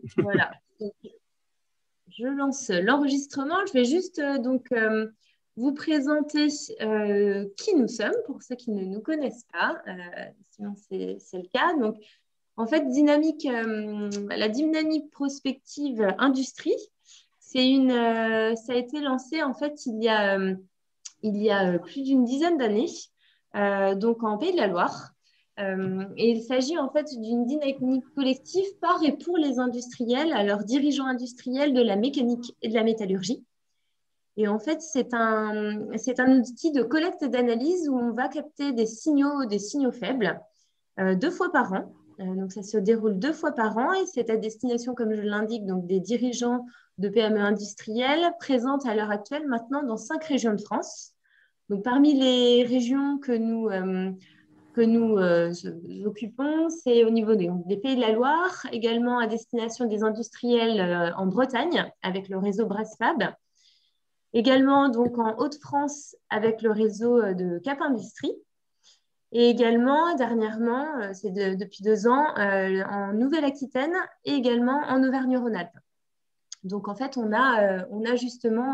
Voilà. Donc, je lance l'enregistrement. Je vais juste vous présenter qui nous sommes pour ceux qui ne nous connaissent pas. Sinon, c'est le cas. Donc, en fait, la dynamique prospective industrie, ça a été lancé en fait il y a plus d'une dizaine d'années, donc en Pays de la Loire. Et il s'agit en fait d'une dynamique collective par et pour les industriels, à leurs dirigeants industriels de la mécanique et de la métallurgie. Et en fait, c'est un outil de collecte et d'analyse où on va capter des signaux faibles 2 fois par an. Donc, ça se déroule 2 fois par an et c'est à destination, comme je l'indique, donc des dirigeants de PME industrielles présentes à l'heure actuelle maintenant dans 5 régions de France. Donc, parmi les régions que nous occupons, c'est au niveau des Pays de la Loire, également à destination des industriels en Bretagne avec le réseau Brasfab, également donc en Hauts-de-France avec le réseau de Cap Industrie, et également dernièrement, depuis 2 ans, en Nouvelle-Aquitaine et également en Auvergne-Rhône-Alpes. Donc en fait, on a justement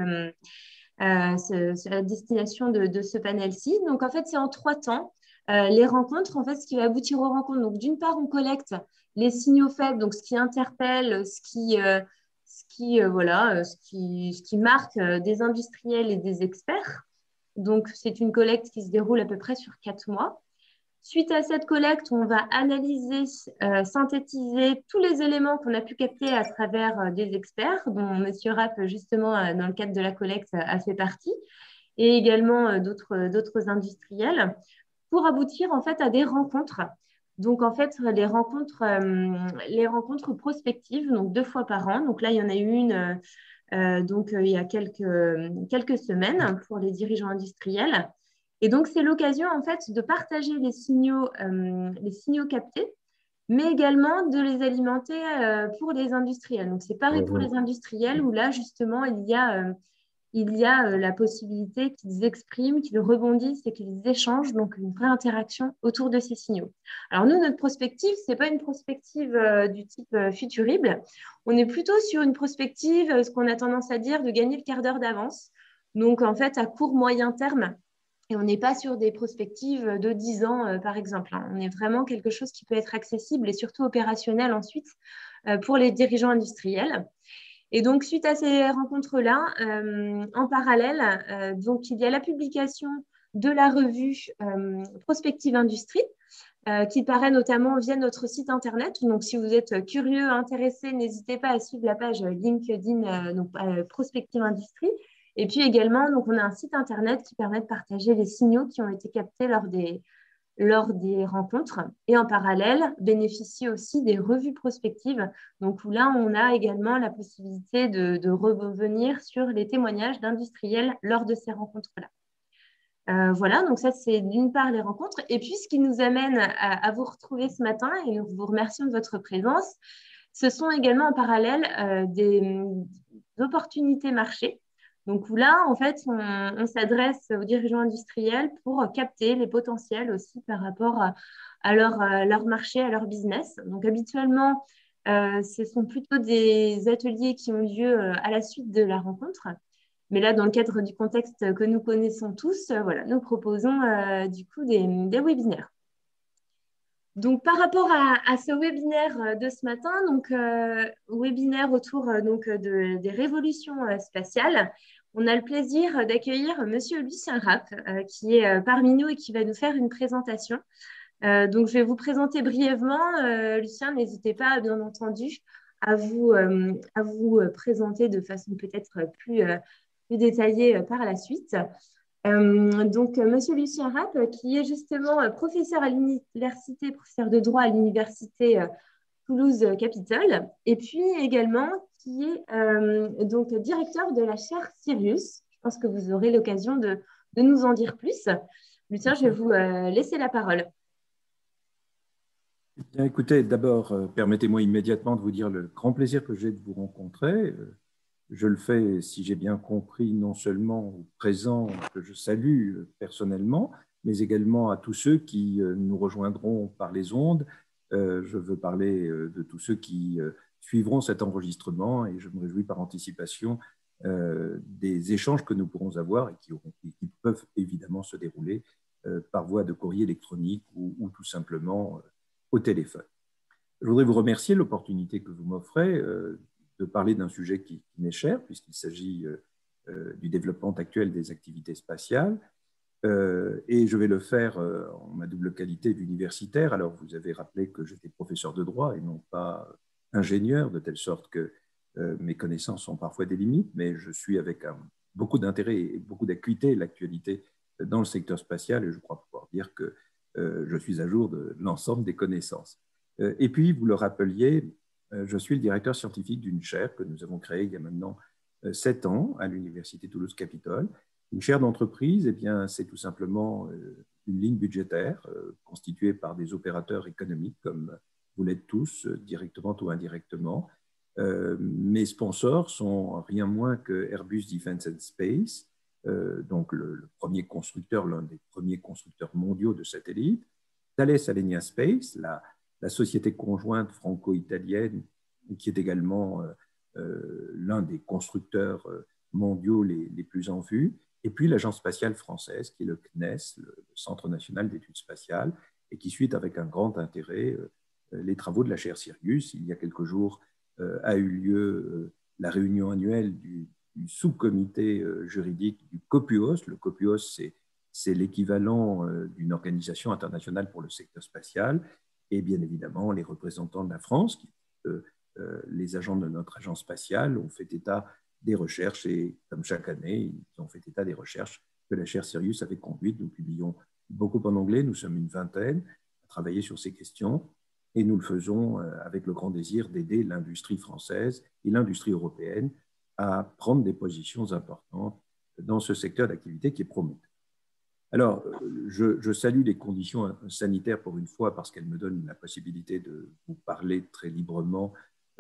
la destination de ce panel-ci. Donc en fait, c'est en 3 temps. Les rencontres, en fait, ce qui va aboutir aux rencontres. Donc d'une part, on collecte les signaux faibles, donc ce qui interpelle, ce qui marque des industriels et des experts. Donc c'est une collecte qui se déroule à peu près sur 4 mois. Suite à cette collecte, on va analyser, synthétiser tous les éléments qu'on a pu capter à travers des experts, dont M. Rapp, justement, dans le cadre de la collecte, a fait partie, et également d'autres industriels, pour aboutir en fait à des rencontres. Donc, en fait, les rencontres prospectives, donc 2 fois par an. Donc là, il y en a eu une il y a quelques semaines pour les dirigeants industriels. Et donc, c'est l'occasion, en fait, de partager les signaux captés, mais également de les alimenter pour les industriels. Donc, c'est pareil pour les industriels où là, justement, il y a la possibilité qu'ils expriment, qu'ils rebondissent et qu'ils échangent, donc une vraie interaction autour de ces signaux. Alors nous, notre prospective, ce n'est pas une prospective du type futurible. On est plutôt sur une prospective, ce qu'on a tendance à dire, de gagner le quart d'heure d'avance. Donc en fait, à court, moyen terme. Et on n'est pas sur des prospectives de 10 ans, par exemple. On est vraiment quelque chose qui peut être accessible et surtout opérationnel ensuite pour les dirigeants industriels. Et donc, suite à ces rencontres-là, en parallèle, donc, il y a la publication de la revue Prospective Industrie, qui paraît notamment via notre site internet. Donc, si vous êtes curieux, intéressé, n'hésitez pas à suivre la page LinkedIn Prospective Industrie. Et puis également, donc, on a un site internet qui permet de partager les signaux qui ont été captés lors des rencontres, et en parallèle bénéficier aussi des revues prospectives, donc où là on a également la possibilité de revenir sur les témoignages d'industriels lors de ces rencontres-là. Voilà, donc ça c'est d'une part les rencontres, et puis ce qui nous amène à vous retrouver ce matin, et nous vous remercions de votre présence, ce sont également en parallèle des opportunités marché. Donc là, en fait, on s'adresse aux dirigeants industriels pour capter les potentiels aussi par rapport à leur marché, à leur business. Donc habituellement, ce sont plutôt des ateliers qui ont lieu à la suite de la rencontre. Mais là, dans le cadre du contexte que nous connaissons tous, voilà, nous proposons du coup des webinaires. Donc, par rapport à ce webinaire de ce matin, webinaire autour des révolutions spatiales, on a le plaisir d'accueillir Monsieur Lucien Rapp, qui est parmi nous et qui va nous faire une présentation. Donc, je vais vous présenter brièvement. Lucien, n'hésitez pas, bien entendu, à vous présenter de façon peut-être plus détaillée par la suite. Monsieur Lucien Rapp, qui est justement professeur à l'université, professeur de droit à l'université Toulouse-Capitole, et puis également qui est donc directeur de la chaire Sirius. Je pense que vous aurez l'occasion de nous en dire plus. Lucien, je vais vous laisser la parole. Bien, écoutez, d'abord, permettez-moi immédiatement de vous dire le grand plaisir que j'ai de vous rencontrer. Je le fais, si j'ai bien compris, non seulement aux présents que je salue personnellement, mais également à tous ceux qui nous rejoindront par les ondes. Je veux parler de tous ceux qui suivront cet enregistrement et je me réjouis par anticipation des échanges que nous pourrons avoir et qui peuvent évidemment se dérouler par voie de courrier électronique ou tout simplement au téléphone. Je voudrais vous remercier de l'opportunité que vous m'offrez de parler d'un sujet qui m'est cher, puisqu'il s'agit du développement actuel des activités spatiales. Et je vais le faire en ma double qualité d'universitaire. Alors, vous avez rappelé que j'étais professeur de droit et non pas ingénieur, de telle sorte que mes connaissances ont parfois des limites, mais je suis avec beaucoup d'intérêt et beaucoup d'acuité l'actualité dans le secteur spatial et je crois pouvoir dire que je suis à jour de l'ensemble des connaissances. Et puis, vous le rappeliez, je suis le directeur scientifique d'une chaire que nous avons créée il y a maintenant 7 ans à l'Université Toulouse-Capitole. Une chaire d'entreprise, eh bien, c'est tout simplement une ligne budgétaire constituée par des opérateurs économiques, comme vous l'êtes tous, directement ou indirectement. Mes sponsors sont rien moins que Airbus Defence and Space, donc le premier constructeur, l'un des premiers constructeurs mondiaux de satellites, Thales Alenia Space, la société conjointe franco-italienne, qui est également l'un des constructeurs mondiaux les plus en vue, et puis l'Agence spatiale française, qui est le CNES, le Centre national d'études spatiales, et qui suit avec un grand intérêt les travaux de la chaire Sirius. Il y a quelques jours a eu lieu la réunion annuelle du sous-comité juridique du COPUOS. Le COPUOS, c'est l'équivalent d'une organisation internationale pour le secteur spatial, et bien évidemment les représentants de la France, les agents de notre agence spatiale ont fait état des recherches et comme chaque année, ils ont fait état des recherches que la chaire Sirius avait conduites. Nous publions beaucoup en anglais, nous sommes une vingtaine à travailler sur ces questions et nous le faisons avec le grand désir d'aider l'industrie française et l'industrie européenne à prendre des positions importantes dans ce secteur d'activité qui est prometteur. Alors, je salue les conditions sanitaires pour une fois parce qu'elles me donnent la possibilité de vous parler très librement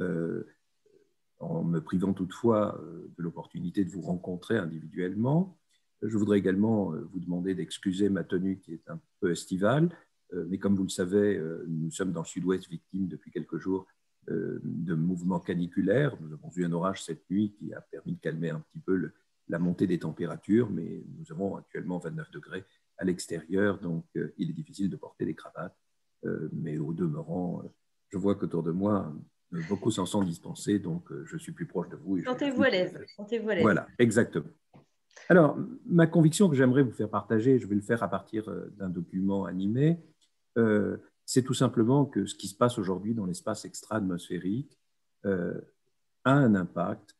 en me privant toutefois de l'opportunité de vous rencontrer individuellement. Je voudrais également vous demander d'excuser ma tenue qui est un peu estivale, mais comme vous le savez, nous sommes dans le sud-ouest victimes depuis quelques jours de mouvements caniculaires. Nous avons eu un orage cette nuit qui a permis de calmer un petit peu la montée des températures, mais nous avons actuellement 29 degrés à l'extérieur, donc il est difficile de porter des cravates, mais au demeurant, je vois qu'autour de moi, beaucoup s'en sont dispensés, donc je suis plus proche de vous. Sentez-vous à l'aise. Voilà, exactement. Alors, ma conviction que j'aimerais vous faire partager, je vais le faire à partir d'un document animé, c'est tout simplement que ce qui se passe aujourd'hui dans l'espace extra-atmosphérique a un impact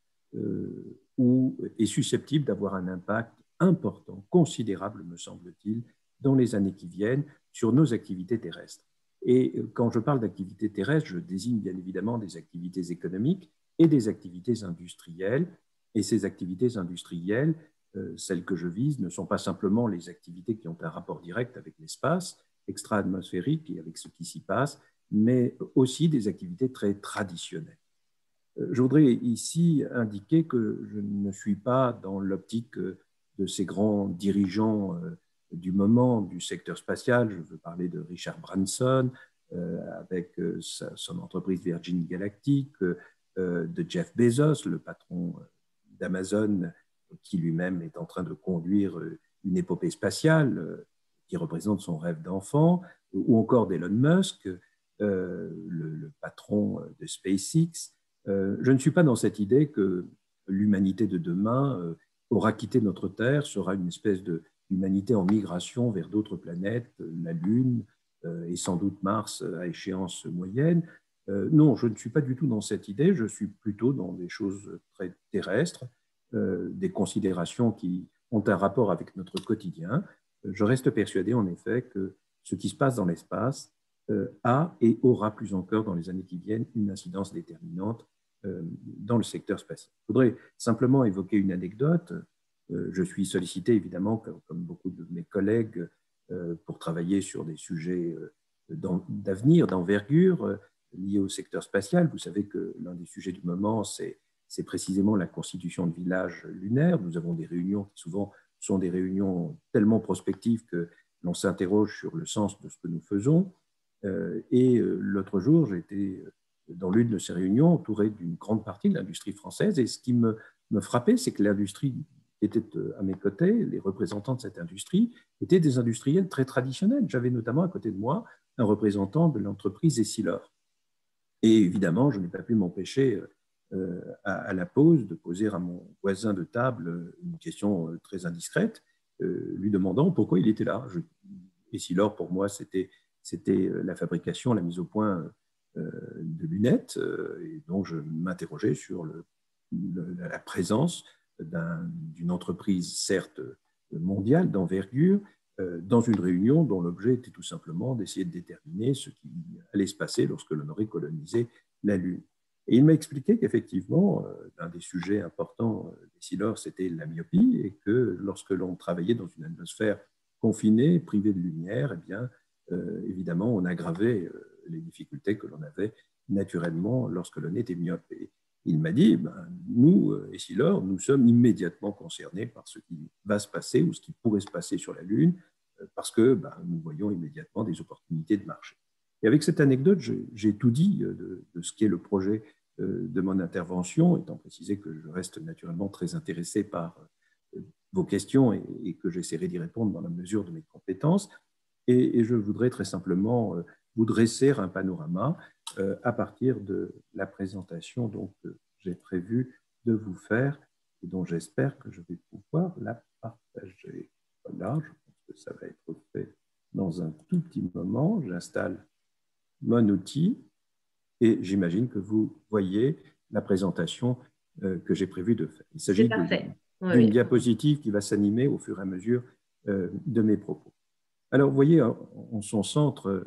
ou est susceptible d'avoir un impact important, considérable, me semble-t-il, dans les années qui viennent sur nos activités terrestres. Et quand je parle d'activités terrestres, je désigne bien évidemment des activités économiques et des activités industrielles. Et ces activités industrielles, celles que je vise, ne sont pas simplement les activités qui ont un rapport direct avec l'espace extra-atmosphérique et avec ce qui s'y passe, mais aussi des activités très traditionnelles. Je voudrais ici indiquer que je ne suis pas dans l'optique de ces grands dirigeants du moment du secteur spatial. Je veux parler de Richard Branson avec son entreprise Virgin Galactic, de Jeff Bezos, le patron d'Amazon, qui lui-même est en train de conduire une épopée spatiale qui représente son rêve d'enfant, ou encore d'Elon Musk, le patron de SpaceX. Je ne suis pas dans cette idée que l'humanité de demain aura quitté notre Terre, sera une espèce d'humanité en migration vers d'autres planètes, la Lune et sans doute Mars à échéance moyenne. Non, je ne suis pas du tout dans cette idée, je suis plutôt dans des choses très terrestres, des considérations qui ont un rapport avec notre quotidien. Je reste persuadé en effet que ce qui se passe dans l'espace a et aura plus encore dans les années qui viennent une incidence déterminante dans le secteur spatial. Je voudrais simplement évoquer une anecdote. Je suis sollicité évidemment, comme beaucoup de mes collègues, pour travailler sur des sujets d'avenir, d'envergure liés au secteur spatial. Vous savez que l'un des sujets du moment, c'est précisément la constitution de villages lunaires. Nous avons des réunions qui souvent sont des réunions tellement prospectives que l'on s'interroge sur le sens de ce que nous faisons. Et l'autre jour, j'ai été dans l'une de ces réunions, entouré d'une grande partie de l'industrie française. Et ce qui me frappait, c'est que l'industrie qui était à mes côtés, les représentants de cette industrie, étaient des industriels très traditionnels. J'avais notamment à côté de moi un représentant de l'entreprise Essilor. Et évidemment, je n'ai pas pu m'empêcher à la pause de poser à mon voisin de table une question très indiscrète, lui demandant pourquoi il était là. Essilor, pour moi, c'était la fabrication, la mise au point de lunettes, et donc je m'interrogeais sur la présence d'une entreprise, certes mondiale, d'envergure, dans une réunion dont l'objet était tout simplement d'essayer de déterminer ce qui allait se passer lorsque l'on aurait colonisé la Lune. Et il m'a expliqué qu'effectivement, un des sujets importants des Silors, c'était la myopie, et que lorsque l'on travaillait dans une atmosphère confinée, privée de lumière, eh bien, évidemment, on aggravait les difficultés que l'on avait naturellement lorsque l'on était myope. Et il m'a dit, nous, Essilor, nous sommes immédiatement concernés par ce qui va se passer ou ce qui pourrait se passer sur la Lune, parce que nous voyons immédiatement des opportunités de marché. Et avec cette anecdote, j'ai tout dit de ce qu'est le projet de mon intervention, étant précisé que je reste naturellement très intéressé par vos questions et que j'essaierai d'y répondre dans la mesure de mes compétences. Et je voudrais très simplement vous dresser un panorama à partir de la présentation que j'ai prévu de vous faire et dont j'espère que je vais pouvoir la partager. Voilà, je pense que ça va être fait dans un tout petit moment. J'installe mon outil et j'imagine que vous voyez la présentation que j'ai prévu de faire. Il s'agit d'une diapositive qui va s'animer au fur et à mesure de mes propos. Alors, vous voyez en son centre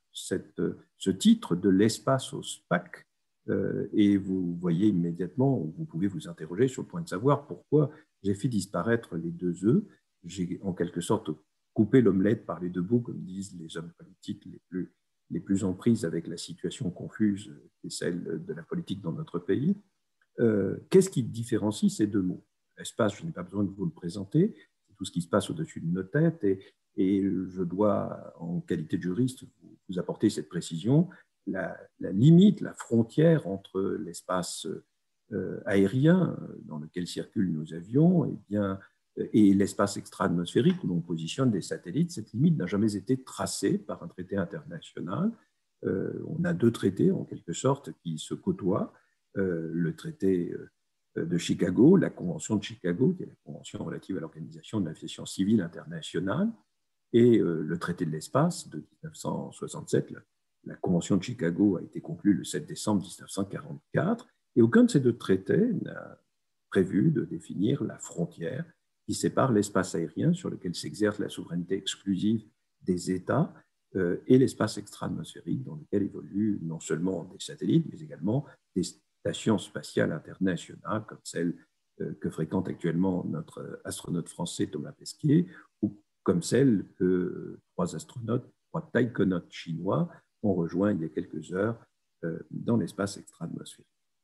ce titre de l'espace au SPAC, et vous voyez immédiatement, vous pouvez vous interroger sur le point de savoir pourquoi j'ai fait disparaître les deux œufs. J'ai en quelque sorte coupé l'omelette par les deux bouts, comme disent les hommes politiques les plus en prise avec la situation confuse qui est celle de la politique dans notre pays. Qu'est-ce qui différencie ces deux mots? L'espace, je n'ai pas besoin de vous le présenter, c'est tout ce qui se passe au-dessus de nos têtes, et je dois, en qualité de juriste, vous apporter cette précision. La limite, la frontière entre l'espace aérien dans lequel circulent nos avions et l'espace extra-atmosphérique où l'on positionne des satellites, cette limite n'a jamais été tracée par un traité international. On a deux traités, en quelque sorte, qui se côtoient. Le traité de Chicago, la Convention de Chicago, qui est la Convention relative à l'organisation de l'aviation civile internationale, et le traité de l'espace de 1967. La Convention de Chicago a été conclue le 7 décembre 1944, et aucun de ces deux traités n'a prévu de définir la frontière qui sépare l'espace aérien, sur lequel s'exerce la souveraineté exclusive des États, et l'espace extra-atmosphérique, dans lequel évoluent non seulement des satellites, mais également des stations spatiales internationales, comme celle que fréquente actuellement notre astronaute français Thomas Pesquet, ou comme celle que trois taïkonautes chinois ont rejoint il y a quelques heures dans l'espace extra-atmosphérique.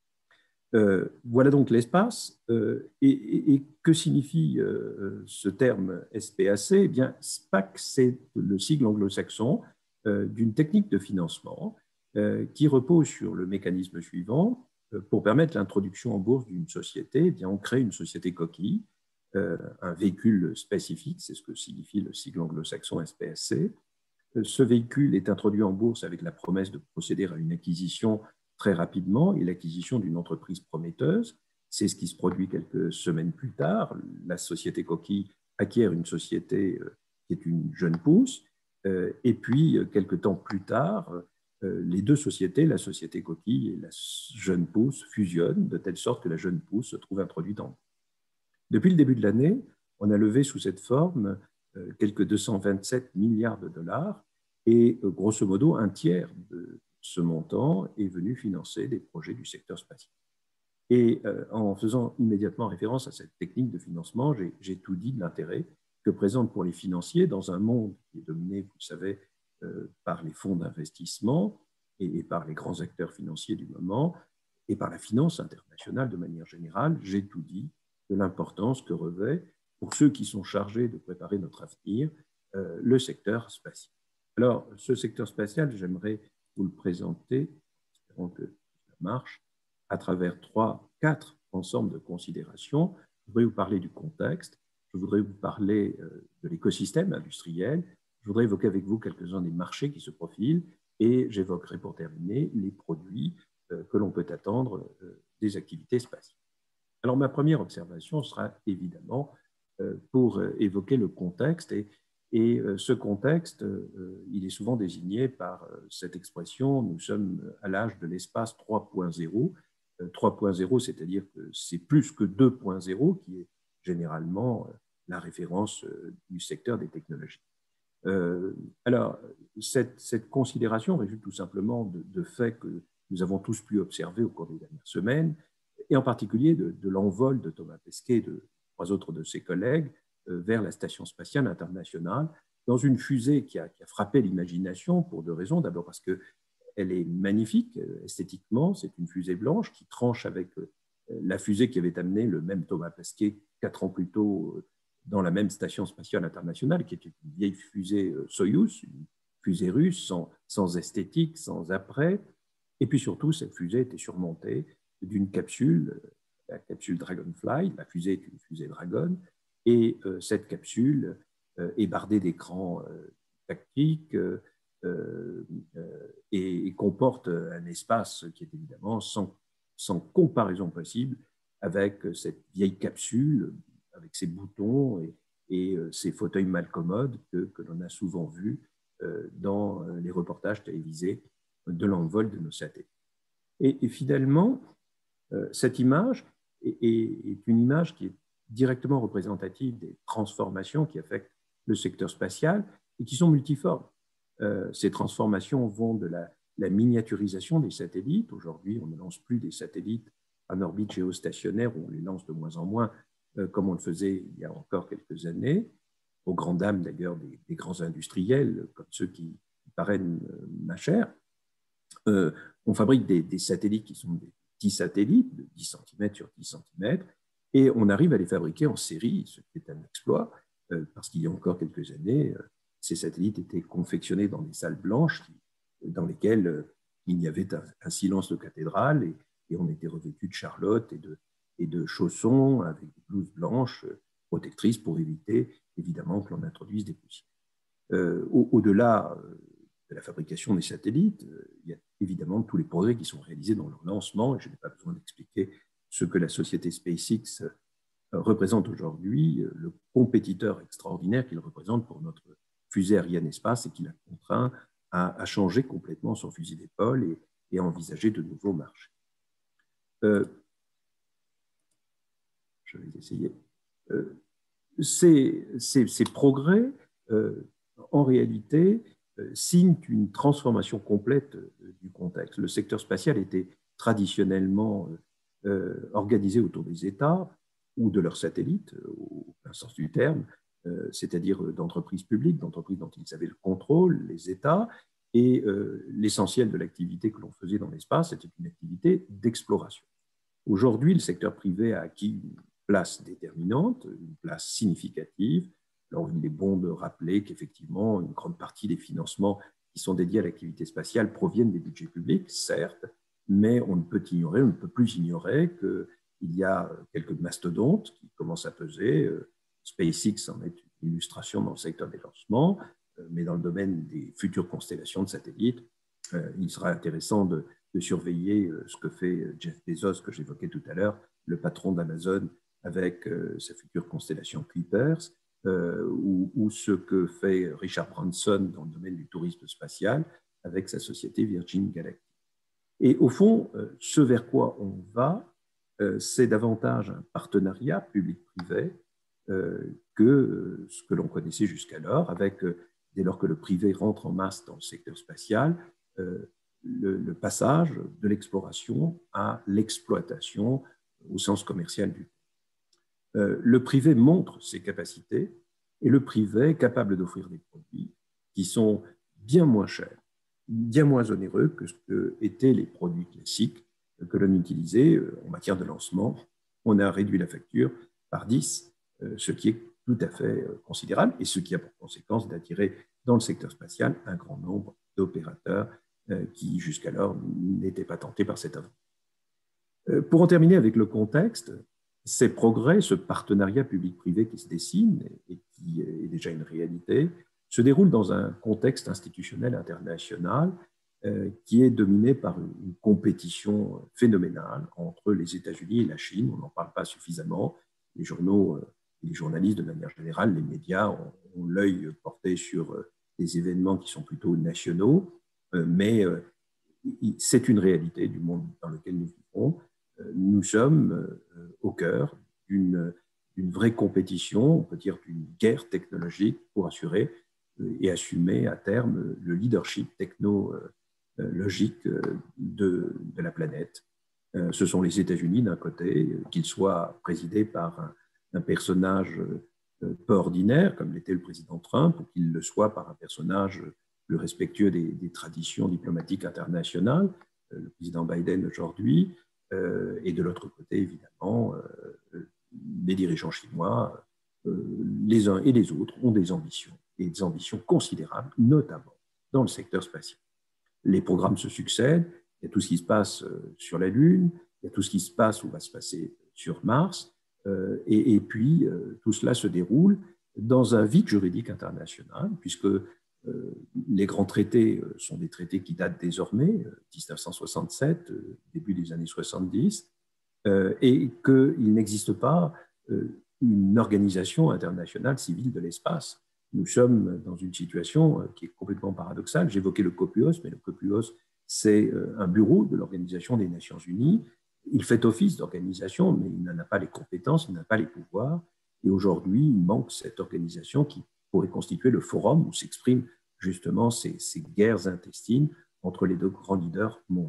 Voilà donc l'espace. Et que signifie ce terme SPAC? Eh bien, SPAC, c'est le sigle anglo-saxon d'une technique de financement qui repose sur le mécanisme suivant. Pour permettre l'introduction en bourse d'une société, eh bien, on crée une société coquille, un véhicule spécifique, c'est ce que signifie le sigle anglo-saxon SPAC. Ce véhicule est introduit en bourse avec la promesse de procéder à une acquisition très rapidement et l'acquisition d'une entreprise prometteuse. C'est ce qui se produit quelques semaines plus tard. La société coquille acquiert une société qui est une jeune pousse, et puis quelques temps plus tard, les deux sociétés, la société coquille et la jeune pousse, fusionnent de telle sorte que la jeune pousse se trouve introduite en bourse. Depuis le début de l'année, on a levé sous cette forme quelques 227 milliards de dollars, et grosso modo, un tiers de ce montant est venu financer des projets du secteur spatial. Et en faisant immédiatement référence à cette technique de financement, j'ai tout dit de l'intérêt que présente pour les financiers dans un monde qui est dominé, vous le savez, par les fonds d'investissement et par les grands acteurs financiers du moment, et par la finance internationale de manière générale. J'ai tout dit de l'importance que revêt, pour ceux qui sont chargés de préparer notre avenir, le secteur spatial. Alors, ce secteur spatial, j'aimerais vous le présenter. que ça marche à travers 3, 4 ensembles de considérations. Je voudrais vous parler du contexte, je voudrais vous parler de l'écosystème industriel, je voudrais évoquer avec vous quelques-uns des marchés qui se profilent et j'évoquerai pour terminer les produits que l'on peut attendre des activités spatiales. Alors ma première observation sera évidemment pour évoquer le contexte et ce contexte, il est souvent désigné par cette expression, nous sommes à l'âge de l'espace 3.0. 3.0, c'est-à-dire que c'est plus que 2.0, qui est généralement la référence du secteur des technologies. Alors, cette considération résulte tout simplement de faits que nous avons tous pu observer au cours des dernières semaines, et en particulier de l'envol de Thomas Pesquet et de 3 autres de ses collègues vers la Station spatiale internationale, dans une fusée qui a frappé l'imagination pour 2 raisons. D'abord parce qu'elle est magnifique esthétiquement, c'est une fusée blanche qui tranche avec la fusée qui avait amené le même Thomas Pesquet 4 ans plus tôt dans la même Station spatiale internationale, qui était une vieille fusée Soyouz, une fusée russe sans esthétique, sans après. Et puis surtout, cette fusée était surmontée d'une capsule, la capsule Dragonfly. La fusée est une fusée Dragon, et cette capsule est bardée d'écrans tactiques et comporte un espace qui est évidemment sans comparaison possible avec cette vieille capsule, avec ses boutons et ses fauteuils malcommodes que l'on a souvent vus dans les reportages télévisés de l'envol de nos satellites. Et finalement, cette image est une image qui est directement représentative des transformations qui affectent le secteur spatial et qui sont multiformes. Ces transformations vont de la miniaturisation des satellites. Aujourd'hui, on ne lance plus des satellites en orbite géostationnaire, on les lance de moins en moins comme on le faisait il y a encore quelques années, aux grandes dames d'ailleurs des grands industriels, comme ceux qui parrainent ma chère. On fabrique des satellites qui sont des petits satellites de 10 cm sur 10 cm, et on arrive à les fabriquer en série, ce qui est un exploit, parce qu'il y a encore quelques années, ces satellites étaient confectionnés dans des salles blanches dans lesquelles il y avait un silence de cathédrale, et on était revêtus de charlotte et de chaussons avec des blouses blanches protectrices pour éviter évidemment que l'on introduise des poussières. Au-delà de la fabrication des satellites, il y a évidemment tous les progrès qui sont réalisés dans leur lancement, et je n'ai pas besoin d'expliquer ce que la société SpaceX représente aujourd'hui, le compétiteur extraordinaire qu'il représente pour notre fusée Ariane Espace et qui l'a contraint à changer complètement son fusil d'épaule et à envisager de nouveaux marchés. Je vais essayer. Ces progrès, en réalité, signent une transformation complète du contexte. Le secteur spatial était traditionnellement organisé autour des États ou de leurs satellites, au plein sens du terme, c'est-à-dire d'entreprises publiques, d'entreprises dont ils avaient le contrôle, les États, et l'essentiel de l'activité que l'on faisait dans l'espace, c'était une activité d'exploration. Aujourd'hui, le secteur privé a acquis une place déterminante, une place significative. Alors, il est bon de rappeler qu'effectivement, une grande partie des financements qui sont dédiés à l'activité spatiale proviennent des budgets publics, certes, mais on ne peut ignorer, on ne peut plus ignorer qu'il y a quelques mastodontes qui commencent à peser. SpaceX en est une illustration dans le secteur des lancements, mais dans le domaine des futures constellations de satellites, il sera intéressant de surveiller ce que fait Jeff Bezos, que j'évoquais tout à l'heure, le patron d'Amazon, avec sa future constellation Kuipers, ou ce que fait Richard Branson dans le domaine du tourisme spatial avec sa société Virgin Galactic. Et au fond, ce vers quoi on va, c'est davantage un partenariat public-privé que ce que l'on connaissait jusqu'alors, avec, dès lors que le privé rentre en masse dans le secteur spatial, le passage de l'exploration à l'exploitation au sens commercial du terme. Le privé montre ses capacités et le privé est capable d'offrir des produits qui sont bien moins chers, bien moins onéreux que ce qu'étaient les produits classiques que l'on utilisait en matière de lancement. On a réduit la facture par 10, ce qui est tout à fait considérable et ce qui a pour conséquence d'attirer dans le secteur spatial un grand nombre d'opérateurs qui jusqu'alors n'étaient pas tentés par cette aventure. Pour en terminer avec le contexte, ces progrès, ce partenariat public-privé qui se dessine et qui est déjà une réalité, se déroule dans un contexte institutionnel international qui est dominé par une compétition phénoménale entre les États-Unis et la Chine. On n'en parle pas suffisamment. Les journaux, les journalistes de manière générale, les médias ont l'œil porté sur des événements qui sont plutôt nationaux, mais c'est une réalité du monde dans lequel nous vivons. Nous sommes au cœur d'une vraie compétition, on peut dire d'une guerre technologique pour assurer et assumer à terme le leadership technologique de la planète. Ce sont les États-Unis d'un côté, qu'ils soient présidés par un personnage peu ordinaire, comme l'était le président Trump, ou qu'il le soit par un personnage plus respectueux des traditions diplomatiques internationales, le président Biden aujourd'hui, et de l'autre côté, évidemment, les dirigeants chinois, les uns et les autres, ont des ambitions, et des ambitions considérables, notamment dans le secteur spatial. Les programmes se succèdent, il y a tout ce qui se passe sur la Lune, il y a tout ce qui se passe ou va se passer sur Mars, et puis tout cela se déroule dans un vide juridique international, puisque les grands traités sont des traités qui datent désormais, 1967, début des années 70, et qu'il n'existe pas une organisation internationale civile de l'espace. Nous sommes dans une situation qui est complètement paradoxale. J'évoquais le COPUOS, mais le COPUOS, c'est un bureau de l'Organisation des Nations Unies. Il fait office d'organisation, mais il n'en a pas les compétences, il n'a pas les pouvoirs. Et aujourd'hui, il manque cette organisation qui pourrait constituer le forum où s'expriment justement ces guerres intestines entre les deux grands leaders mondiaux.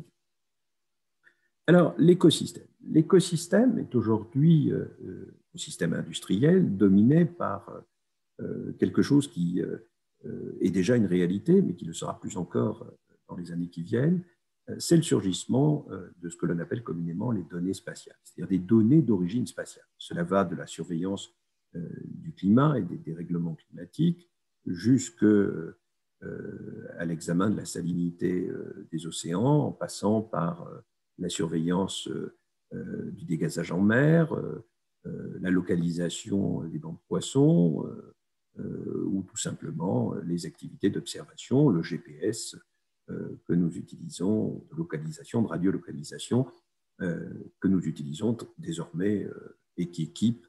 Alors, l'écosystème. L'écosystème est aujourd'hui un système industriel dominé par quelque chose qui est déjà une réalité, mais qui le sera plus encore dans les années qui viennent. C'est le surgissement de ce que l'on appelle communément les données spatiales, c'est-à-dire des données d'origine spatiale. Cela va de la surveillance du climat et des dérèglements climatiques jusqu'à l'examen de la salinité des océans, en passant par la surveillance du dégazage en mer, la localisation des bancs de poissons, ou tout simplement les activités d'observation, le GPS que nous utilisons, de localisation, de radiolocalisation, que nous utilisons désormais et qui équipe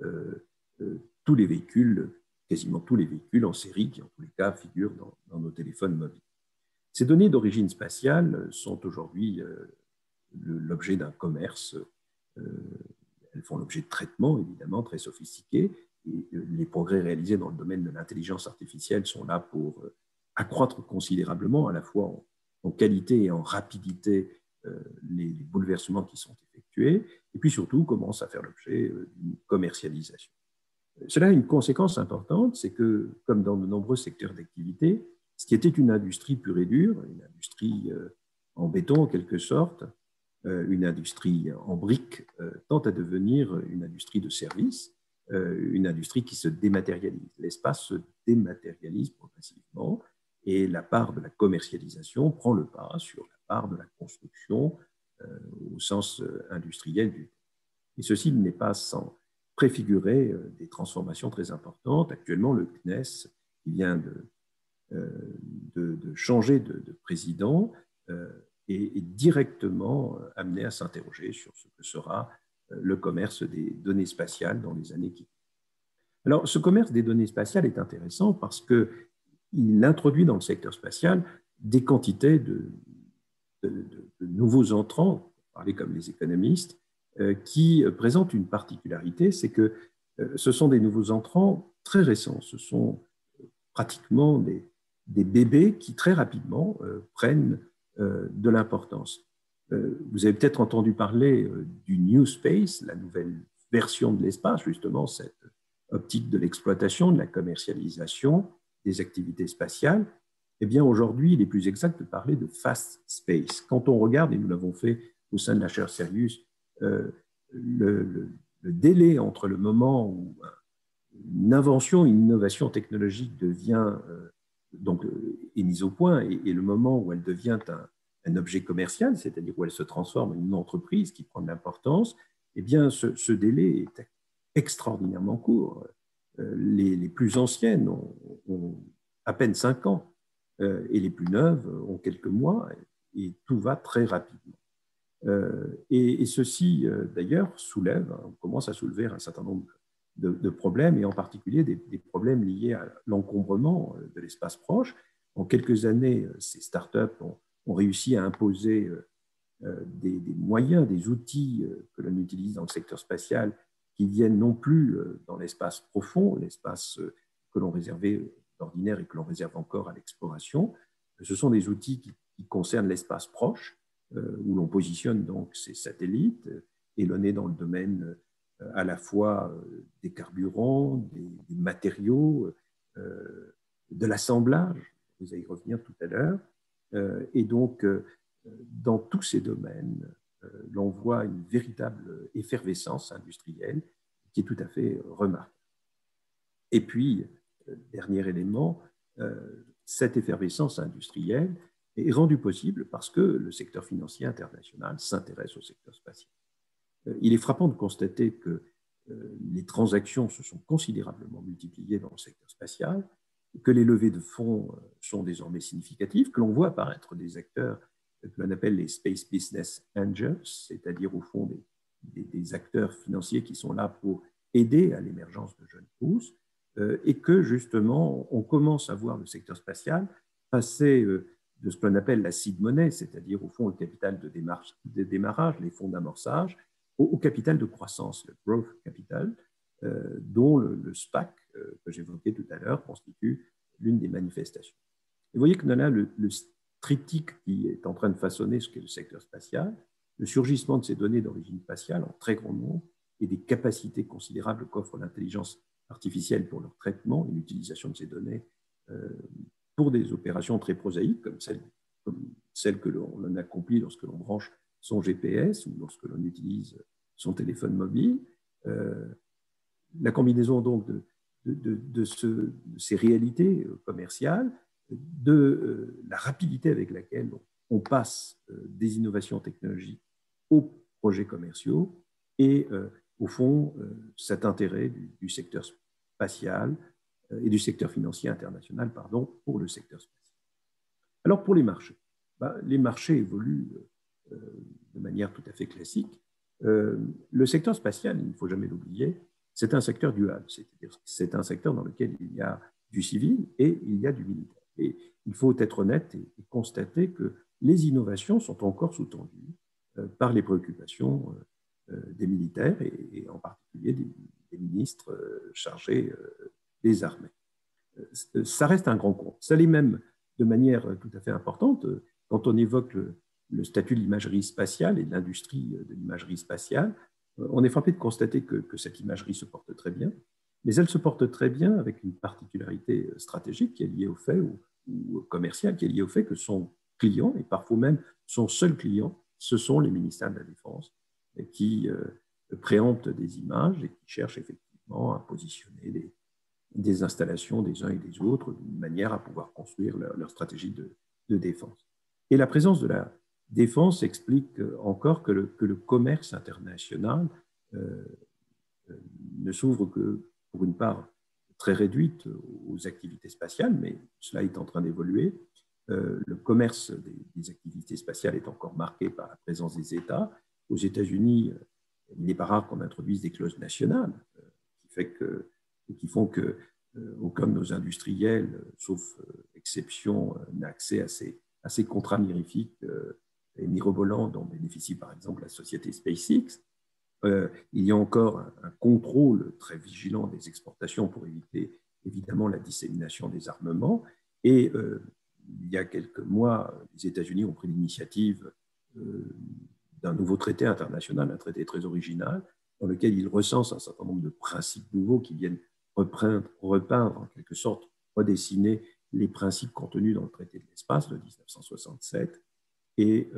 tous les véhicules, quasiment tous les véhicules en série qui en tous les cas figurent dans nos téléphones mobiles. Ces données d'origine spatiale sont aujourd'hui l'objet d'un commerce. Elles font l'objet de traitements évidemment très sophistiqués. Et les progrès réalisés dans le domaine de l'intelligence artificielle sont là pour accroître considérablement, à la fois en qualité et en rapidité, les bouleversements qui sont effectués, et puis surtout commence à faire l'objet d'une commercialisation. Cela a une conséquence importante, c'est que, comme dans de nombreux secteurs d'activité, ce qui était une industrie pure et dure, une industrie en béton en quelque sorte, une industrie en briques, tend à devenir une industrie de services, une industrie qui se dématérialise. L'espace se dématérialise progressivement et la part de la commercialisation prend le pas sur la part de la construction au sens industriel du terme. Et ceci n'est pas sans préfigurer des transformations très importantes. Actuellement, le CNES, qui vient de changer de président, est directement amené à s'interroger sur ce que sera le commerce des données spatiales dans les années qui viennent. Alors, ce commerce des données spatiales est intéressant parce qu'il introduit dans le secteur spatial des quantités de nouveaux entrants, pour parler comme les économistes, qui présentent une particularité, c'est que ce sont des nouveaux entrants très récents. Ce sont pratiquement des bébés qui très rapidement prennent de l'importance. Vous avez peut-être entendu parler du New Space, la nouvelle version de l'espace, justement, cette optique de l'exploitation, de la commercialisation des activités spatiales. Eh bien, aujourd'hui, il est plus exact de parler de Fast Space. Quand on regarde, et nous l'avons fait au sein de la chaire Sirius, le délai entre le moment où une invention, une innovation technologique devient donc, est mise au point et le moment où elle devient un objet commercial, c'est-à-dire où elle se transforme en une entreprise qui prend de l'importance, eh bien, ce délai est extraordinairement court. Les plus anciennes ont à peine 5 ans et les plus neuves ont quelques mois et tout va très rapidement. Et ceci, d'ailleurs, on commence à soulever un certain nombre de problèmes, et en particulier des problèmes liés à l'encombrement de l'espace proche. En quelques années, ces startups ont réussi à imposer des moyens, des outils que l'on utilise dans le secteur spatial qui viennent non plus dans l'espace profond, l'espace que l'on réservait d'ordinaire et que l'on réserve encore à l'exploration. Ce sont des outils qui concernent l'espace proche, où l'on positionne donc ces satellites, et l'on est dans le domaine à la fois des carburants, des matériaux, de l'assemblage, vous allez y revenir tout à l'heure, et donc dans tous ces domaines, l'on voit une véritable effervescence industrielle qui est tout à fait remarquable. Et puis, dernier élément, cette effervescence industrielle est rendue possible parce que le secteur financier international s'intéresse au secteur spatial. Il est frappant de constater que les transactions se sont considérablement multipliées dans le secteur spatial, que les levées de fonds sont désormais significatives, que l'on voit apparaître des acteurs que l'on appelle les Space Business Angels, c'est-à-dire au fond des acteurs financiers qui sont là pour aider à l'émergence de jeunes pousses, et que justement on commence à voir le secteur spatial passer de ce qu'on appelle la seed money, c'est-à-dire au fond le capital de démarrage, les fonds d'amorçage, au capital de croissance, le growth capital, dont le SPAC que j'évoquais tout à l'heure constitue l'une des manifestations. Et vous voyez que là, le triptyque qui est en train de façonner ce qu'est le secteur spatial, le surgissement de ces données d'origine spatiale en très grand nombre et des capacités considérables qu'offre l'intelligence artificielle pour leur traitement et l'utilisation de ces données pour des opérations très prosaïques comme celles que l'on accomplit lorsque l'on branche son GPS ou lorsque l'on utilise son téléphone mobile. La combinaison donc de ces réalités commerciales, de la rapidité avec laquelle on passe des innovations technologiques aux projets commerciaux et au fond cet intérêt du secteur spatial et du secteur financier international, pour le secteur spatial. Alors pour les marchés évoluent de manière tout à fait classique. Le secteur spatial, il ne faut jamais l'oublier, c'est un secteur dual, c'est-à-dire c'est un secteur dans lequel il y a du civil et il y a du militaire. Et il faut être honnête et constater que les innovations sont encore sous-tendues par les préoccupations des militaires et en particulier des ministres chargés des armées. Ça reste un grand compte. Ça l'est même de manière tout à fait importante quand on évoque le statut de l'imagerie spatiale et de l'industrie de l'imagerie spatiale. On est frappé de constater que cette imagerie se porte très bien, mais elle se porte très bien avec une particularité stratégique qui est liée au fait, ou commerciale, qui est liée au fait que son client, et parfois même son seul client, ce sont les ministères de la Défense qui préemptent des images et qui cherchent effectivement à positionner des installations des uns et des autres d'une manière à pouvoir construire leur stratégie de défense. Et la présence de la défense explique encore que le commerce international ne s'ouvre que pour une part très réduite aux activités spatiales, mais cela est en train d'évoluer. Le commerce des activités spatiales est encore marqué par la présence des États. Aux États-Unis, il n'est pas rare qu'on introduise des clauses nationales qui font que aucun de nos industriels, sauf exception, n'a accès à ces contrats mirifiques et mirobolants dont bénéficie par exemple la société SpaceX. Il y a encore un contrôle très vigilant des exportations pour éviter évidemment la dissémination des armements. Et il y a quelques mois, les États-Unis ont pris l'initiative d'un nouveau traité international, un traité très original, dans lequel ils recensent un certain nombre de principes nouveaux qui viennent repeindre, en quelque sorte, redessiner les principes contenus dans le traité de l'espace de 1967. Et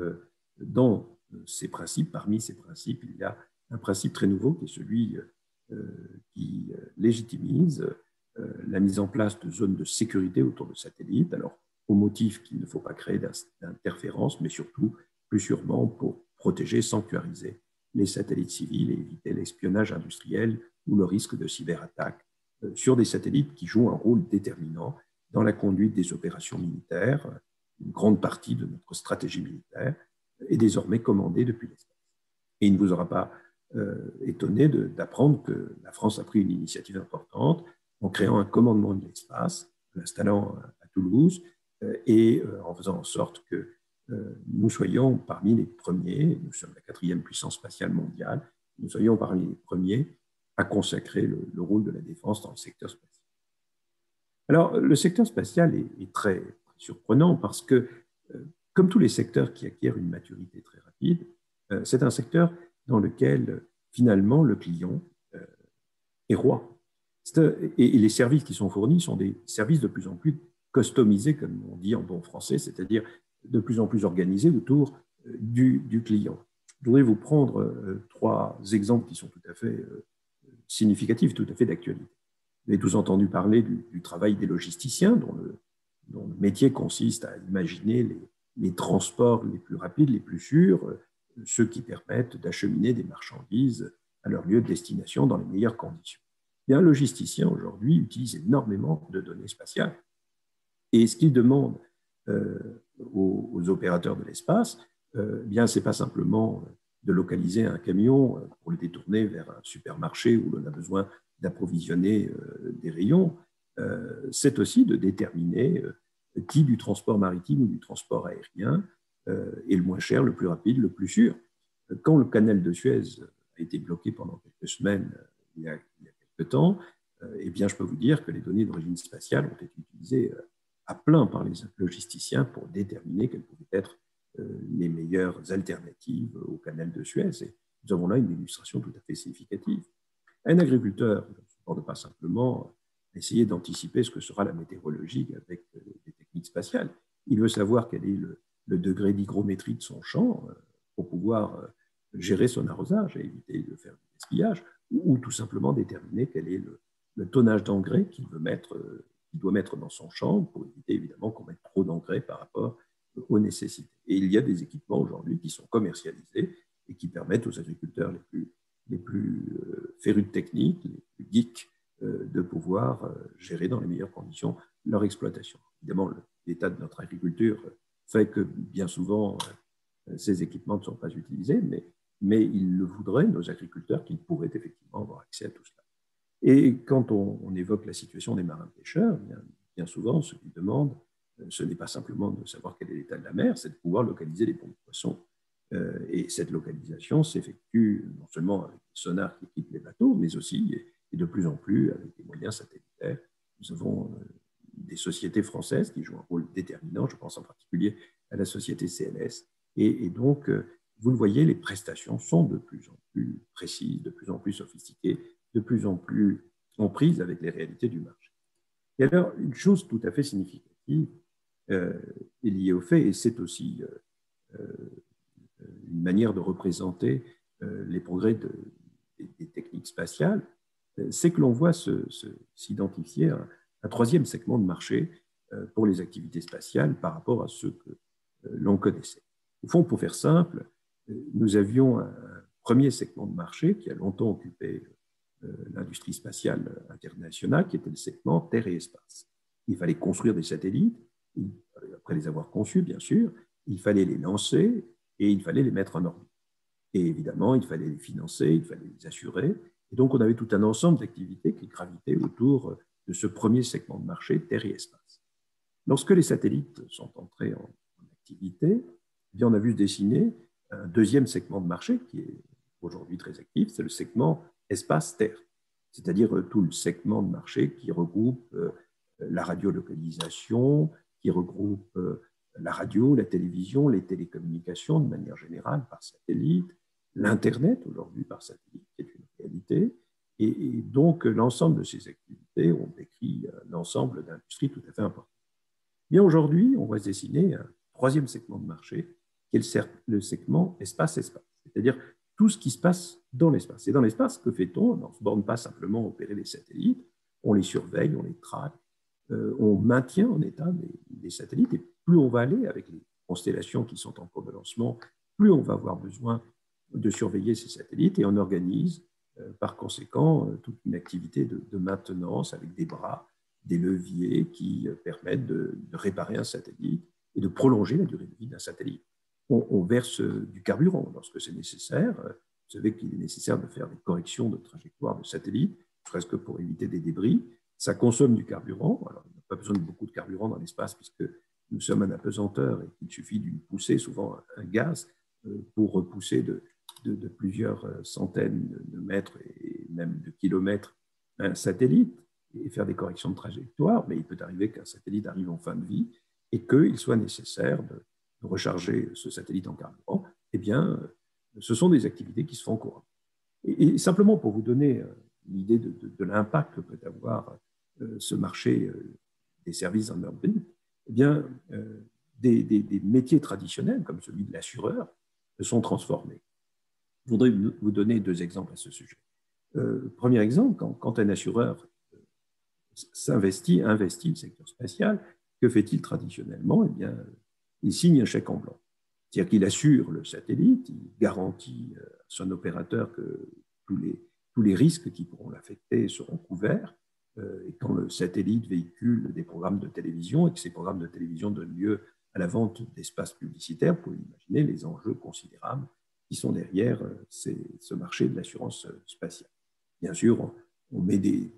parmi ces principes, il y a un principe très nouveau qui est celui qui légitimise la mise en place de zones de sécurité autour de satellites, alors au motif qu'il ne faut pas créer d'interférences, mais surtout, plus sûrement, pour protéger, sanctuariser les satellites civils et éviter l'espionnage industriel ou le risque de cyberattaque sur des satellites qui jouent un rôle déterminant dans la conduite des opérations militaires. Une grande partie de notre stratégie militaire est désormais commandée depuis l'espace. Et il ne vous aura pas étonné d'apprendre que la France a pris une initiative importante en créant un commandement de l'espace, l'installant à Toulouse et en faisant en sorte que nous soyons parmi les premiers, nous sommes la 4e puissance spatiale mondiale, nous soyons parmi les premiers à consacrer le rôle de la défense dans le secteur spatial. Alors, le secteur spatial est très surprenant parce que, comme tous les secteurs qui acquièrent une maturité très rapide, c'est un secteur dans lequel, finalement, le client est roi. Et les services qui sont fournis sont des services de plus en plus customisés, comme on dit en bon français, c'est-à-dire de plus en plus organisés autour du client. Je voudrais vous prendre 3 exemples qui sont tout à fait significatifs, tout à fait d'actualité. Vous avez tous entendu parler du travail des logisticiens, dont le métier consiste à imaginer les transports les plus rapides, les plus sûrs, ceux qui permettent d'acheminer des marchandises à leur lieu de destination dans les meilleures conditions. Et un logisticien, aujourd'hui, utilise énormément de données spatiales. Et ce qu'il demande aux opérateurs de l'espace, bien, ce n'est pas simplement de localiser un camion pour le détourner vers un supermarché où l'on a besoin d'approvisionner des rayons, c'est aussi de déterminer qui du transport maritime ou du transport aérien est le moins cher, le plus rapide, le plus sûr. Quand le canal de Suez a été bloqué pendant quelques semaines, il y a quelques temps, eh bien, je peux vous dire que les données d'origine spatiale ont été utilisées à plein par les logisticiens pour déterminer quelles pouvaient être les meilleures alternatives au canal de Suez. Et nous avons là une illustration tout à fait significative. Un agriculteur ne se borne pas simplement à essayer d'anticiper ce que sera la météorologie avec des techniques spatiales. Il veut savoir quel est le degré d'hygrométrie de son champ pour pouvoir gérer son arrosage et éviter de faire du gaspillage, ou tout simplement déterminer quel est le tonnage d'engrais qu'il doit mettre dans son champ pour éviter évidemment qu'on mette trop d'engrais par rapport aux nécessités. Et il y a des équipements aujourd'hui qui sont commercialisés et qui permettent aux agriculteurs les plus férus de technique, les plus geeks, de pouvoir gérer dans les meilleures conditions leur exploitation. Évidemment, l'état de notre agriculture fait que bien souvent, ces équipements ne sont pas utilisés, mais ils le voudraient, nos agriculteurs, qu'ils pourraient effectivement avoir accès à tout cela. Et quand on évoque la situation des marins-pêcheurs, bien souvent, ce qu'ils demandent, ce n'est pas simplement de savoir quel est l'état de la mer, c'est de pouvoir localiser les bons de poissons. Et cette localisation s'effectue non seulement avec les sonars qui quittent les bateaux, mais aussi, et de plus en plus, avec des moyens satellitaires. Nous avons des sociétés françaises qui jouent un rôle déterminant, je pense en particulier à la société CLS. Et donc, vous le voyez, les prestations sont de plus en plus précises, de plus en plus sophistiquées, de plus en plus en prise avec les réalités du marché. Et alors, une chose tout à fait significative est liée au fait, et c'est aussi une manière de représenter les progrès des techniques spatiales, c'est que l'on voit s'identifier un 3e segment de marché pour les activités spatiales par rapport à ceux que l'on connaissait. Au fond, pour faire simple, nous avions un 1er segment de marché qui a longtemps occupé l'industrie spatiale internationale, qui était le segment Terre et Espace. Il fallait construire des satellites, après les avoir conçus, bien sûr, il fallait les lancer et il fallait les mettre en orbite. Et évidemment, il fallait les financer, il fallait les assurer. Et donc, on avait tout un ensemble d'activités qui gravitaient autour de ce 1er segment de marché, Terre et Espace. Lorsque les satellites sont entrés en activité, eh bien, on a vu se dessiner un 2e segment de marché qui est aujourd'hui très actif, c'est le segment Espace-Terre, c'est-à-dire tout le segment de marché qui regroupe la radiolocalisation, qui regroupe la radio, la télévision, les télécommunications de manière générale par satellite, l'Internet aujourd'hui par satellite, qui est une réalité. Et donc, l'ensemble de ces activités ont décrit un ensemble d'industries tout à fait importantes. Bien aujourd'hui, on va se dessiner un 3e segment de marché, qui est le segment espace-espace, c'est-à-dire tout ce qui se passe dans l'espace. Et dans l'espace, que fait-on? On ne se borne pas simplement à opérer les satellites, on les surveille, on les traque, on maintient en état les satellites, et plus on va aller avec les constellations qui sont en cours de lancement, plus on va avoir besoin de surveiller ces satellites, et on organise par conséquent toute une activité de maintenance avec des bras, des leviers qui permettent de réparer un satellite et de prolonger la durée de vie d'un satellite. On verse du carburant lorsque c'est nécessaire. Vous savez qu'il est nécessaire de faire des corrections de trajectoire de satellite, presque pour éviter des débris. Ça consomme du carburant. Alors, il n'y a pas besoin de beaucoup de carburant dans l'espace puisque nous sommes en apesanteur et qu'il suffit d'une poussée, souvent un gaz, pour repousser de plusieurs centaines de mètres et même de kilomètres un satellite et faire des corrections de trajectoire. Mais il peut arriver qu'un satellite arrive en fin de vie et qu'il soit nécessaire de recharger ce satellite en carburant. Eh bien, ce sont des activités qui se font couramment. Et simplement pour vous donner l'idée de l'impact que peut avoir ce marché des services en orbite, eh bien, des métiers traditionnels comme celui de l'assureur se sont transformés. Je voudrais vous donner 2 exemples à ce sujet. Premier exemple, quand un assureur investit le secteur spatial, que fait-il traditionnellement? Eh bien, il signe un chèque en blanc. C'est-à-dire qu'il assure le satellite, il garantit à son opérateur que tous les risques qui pourront l'affecter seront couverts. Et quand le satellite véhicule des programmes de télévision et que ces programmes de télévision donnent lieu à la vente d'espaces publicitaires, vous pouvez imaginer les enjeux considérables qui sont derrière ce marché de l'assurance spatiale. Bien sûr, on met des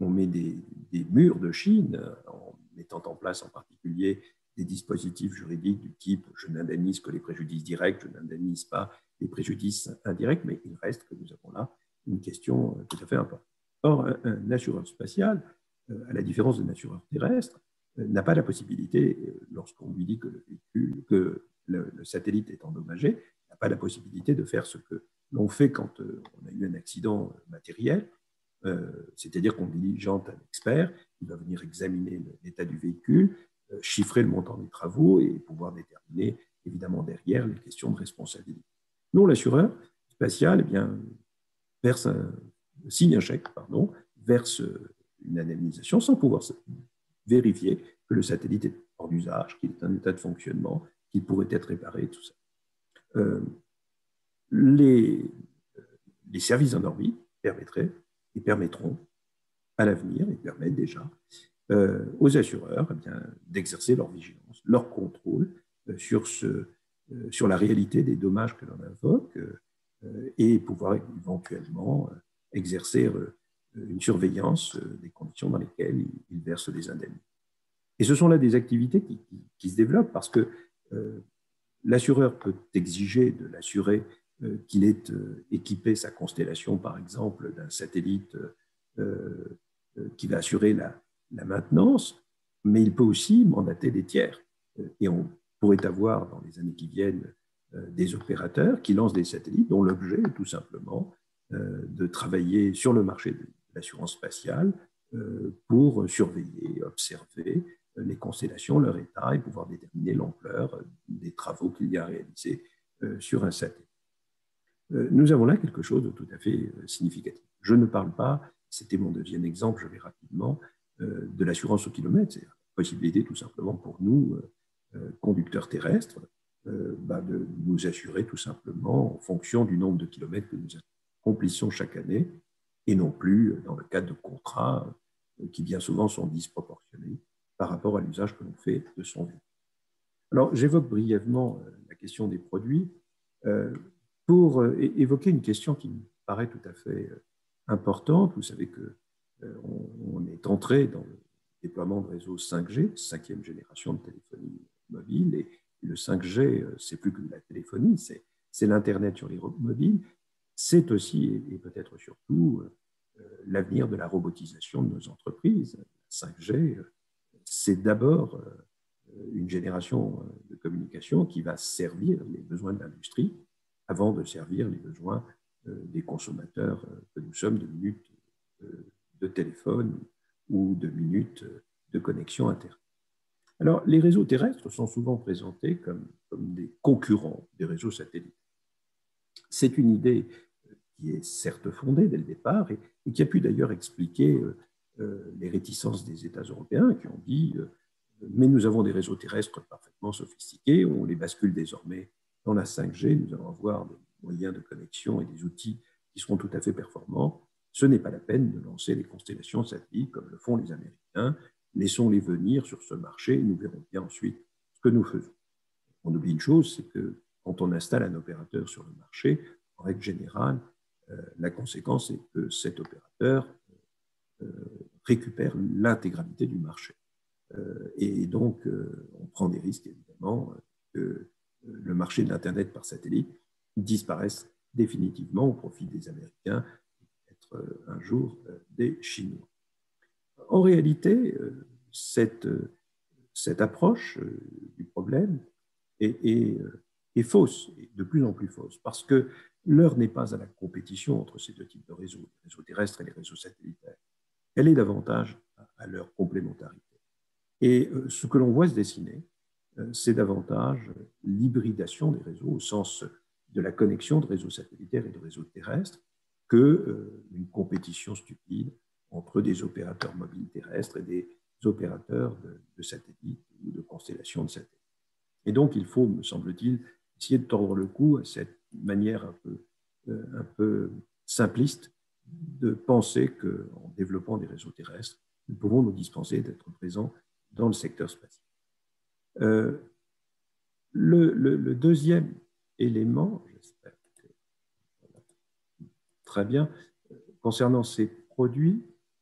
murs de Chine en mettant en place en particulier des dispositifs juridiques du type je n'indemnise que les préjudices directs, je n'indemnise pas les préjudices indirects, mais il reste que nous avons là une question tout à fait importante. Or, un assureur spatial, à la différence d'un assureur terrestre, n'a pas la possibilité, lorsqu'on lui dit que le satellite est endommagé, n'a pas la possibilité de faire ce que l'on fait quand on a eu un accident matériel, c'est-à-dire qu'on diligente un expert qui va venir examiner l'état du véhicule, chiffrer le montant des travaux et pouvoir déterminer, évidemment, derrière les questions de responsabilité. Non, l'assureur spatial, eh bien, signe un chèque, verse une indemnisation sans pouvoir vérifier que le satellite est hors d'usage, qu'il est en état de fonctionnement, qu'il pourrait être réparé, tout ça. Les services en orbite permettront à l'avenir, et permettent déjà aux assureurs d'exercer leur vigilance, leur contrôle sur la réalité des dommages que l'on invoque et pouvoir éventuellement exercer une surveillance des conditions dans lesquelles ils versent les indemnités. Et ce sont là des activités qui se développent parce que l'assureur peut exiger de l'assuré qu'il ait équipé sa constellation, par exemple, d'un satellite qui va assurer la maintenance, mais il peut aussi mandater des tiers. Et on pourrait avoir, dans les années qui viennent, des opérateurs qui lancent des satellites dont l'objet est tout simplement de travailler sur le marché de l'assurance spatiale pour surveiller, observer les constellations, leur état et pouvoir déterminer l'ampleur des travaux qu'il y a à réaliser sur un satellite. Nous avons là quelque chose de tout à fait significatif. Je ne parle pas, c'était mon 2e exemple, je vais rapidement, de l'assurance au kilomètre, c'est la possibilité tout simplement pour nous, conducteurs terrestres, de nous assurer tout simplement en fonction du nombre de kilomètres que nous accomplissons chaque année et non plus dans le cadre de contrats qui bien souvent sont disproportionnés par rapport à l'usage que l'on fait de son véhicule. Alors, j'évoque brièvement la question des produits pour évoquer une question qui me paraît tout à fait importante. Vous savez qu'on est entré dans le déploiement de réseaux 5G, 5e génération de téléphonie mobile, et le 5G, c'est plus que de la téléphonie, c'est l'Internet sur les mobiles, c'est aussi, et peut-être surtout, l'avenir de la robotisation de nos entreprises. 5G, c'est d'abord une génération de communication qui va servir les besoins de l'industrie avant de servir les besoins des consommateurs que nous sommes de minutes de téléphone ou de minutes de connexion Internet. Alors, les réseaux terrestres sont souvent présentés comme des concurrents des réseaux satellites. C'est une idée qui est certes fondée dès le départ et qui a pu d'ailleurs expliquer les réticences des États européens qui ont dit mais nous avons des réseaux terrestres parfaitement sophistiqués, on les bascule désormais dans la 5G, nous allons avoir des moyens de connexion et des outils qui seront tout à fait performants. Ce n'est pas la peine de lancer des constellations de satellites comme le font les Américains. Laissons-les venir sur ce marché et nous verrons bien ensuite ce que nous faisons. On oublie une chose, c'est que quand on installe un opérateur sur le marché, en règle générale, la conséquence est que cet opérateur récupère l'intégralité du marché. Et donc, on prend des risques, évidemment, que le marché de l'Internet par satellite disparaisse définitivement au profit des Américains et peut-être un jour des Chinois. En réalité, cette approche du problème est fausse, et de plus en plus fausse, parce que l'heure n'est pas à la compétition entre ces deux types de réseaux, les réseaux terrestres et les réseaux satellitaires. Elle est davantage à leur complémentarité. Et ce que l'on voit se dessiner, c'est davantage l'hybridation des réseaux au sens de la connexion de réseaux satellitaires et de réseaux terrestres qu'une compétition stupide entre des opérateurs mobiles terrestres et des opérateurs de satellites ou de constellations de satellites. Et donc, il faut, me semble-t-il, essayer de tordre le cou à cette manière un peu simpliste de penser qu'en développant des réseaux terrestres, nous pouvons nous dispenser d'être présents dans le secteur spatial. Le deuxième élément, j'espère que très bien, concernant ces produits,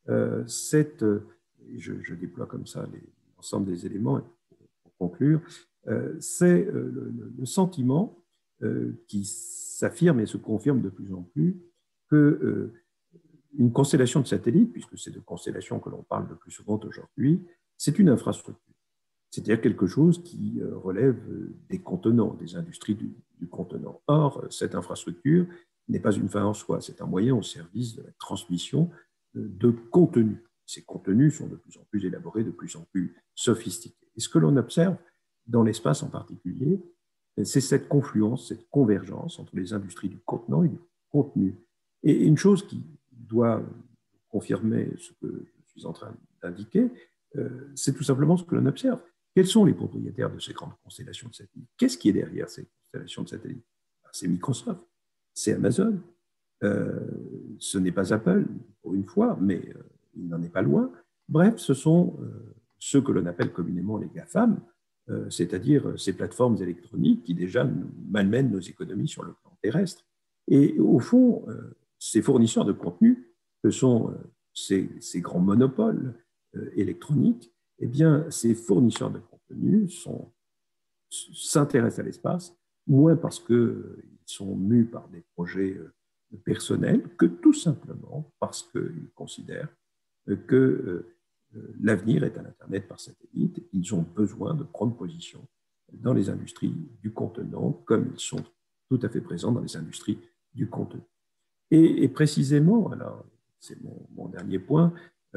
je déploie comme ça l'ensemble des éléments pour conclure, c'est le sentiment qui s'affirme et se confirme de plus en plus que une constellation de satellites, puisque c'est de constellation que l'on parle le plus souvent aujourd'hui, c'est une infrastructure, c'est-à-dire quelque chose qui relève des contenants, des industries du contenant. Or, cette infrastructure n'est pas une fin en soi, c'est un moyen au service de la transmission de contenus. Ces contenus sont de plus en plus élaborés, de plus en plus sophistiqués. Et ce que l'on observe dans l'espace en particulier, c'est cette confluence, cette convergence entre les industries du contenant et du contenu. Et une chose qui doit confirmer ce que je suis en train d'indiquer, c'est tout simplement ce que l'on observe. Quels sont les propriétaires de ces grandes constellations de satellites? Qu'est-ce qui est derrière ces constellations de satellites? C'est Microsoft, c'est Amazon, ce n'est pas Apple, pour une fois, mais il n'en est pas loin. Bref, ce sont ceux que l'on appelle communément les GAFAM, c'est-à-dire ces plateformes électroniques qui déjà malmènent nos économies sur le plan terrestre. Et au fond, ces fournisseurs de contenu, que sont ces grands monopoles électroniques, eh bien, ces fournisseurs de contenu s'intéressent à l'espace, moins parce qu'ils sont mus par des projets personnels que tout simplement parce qu'ils considèrent que l'avenir est à l'Internet par satellite et qu'ils ont besoin de prendre position dans les industries du contenant comme ils sont tout à fait présents dans les industries du contenu. Et précisément, alors c'est mon dernier point,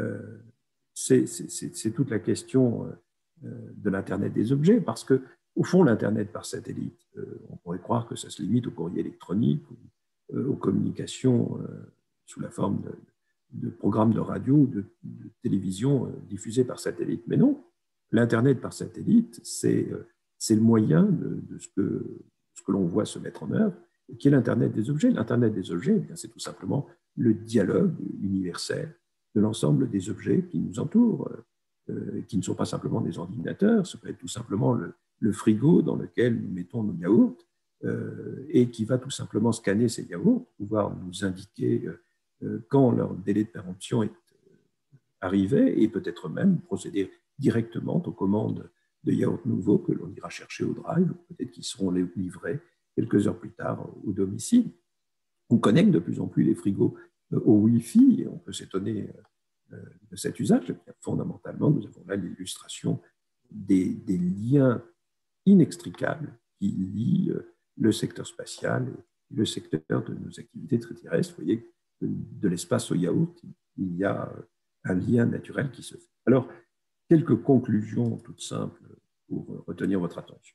c'est toute la question de l'Internet des objets, parce que au fond, l'Internet par satellite, on pourrait croire que ça se limite au courrier électronique, ou aux communications sous la forme de programmes de radio ou de télévision diffusés par satellite. Mais non, l'Internet par satellite, c'est le moyen de ce que l'on voit se mettre en œuvre, qui est l'Internet des objets. L'Internet des objets, eh c'est tout simplement le dialogue universel de l'ensemble des objets qui nous entourent, qui ne sont pas simplement des ordinateurs, ça peut être tout simplement le frigo dans lequel nous mettons nos yaourts, et qui va tout simplement scanner ces yaourts, pouvoir nous indiquer quand leur délai de péremption est arrivé, et peut-être même procéder directement aux commandes de yaourts nouveaux que l'on ira chercher au drive, peut-être qu'ils seront livrés quelques heures plus tard au domicile. On connecte de plus en plus les frigos au Wi-Fi, et on peut s'étonner de cet usage. Fondamentalement, nous avons là l'illustration des liens inextricables qui lient le secteur spatial et le secteur de nos activités terrestres. Vous voyez, de l'espace au yaourt, il y a un lien naturel qui se fait. Alors, quelques conclusions toutes simples pour retenir votre attention.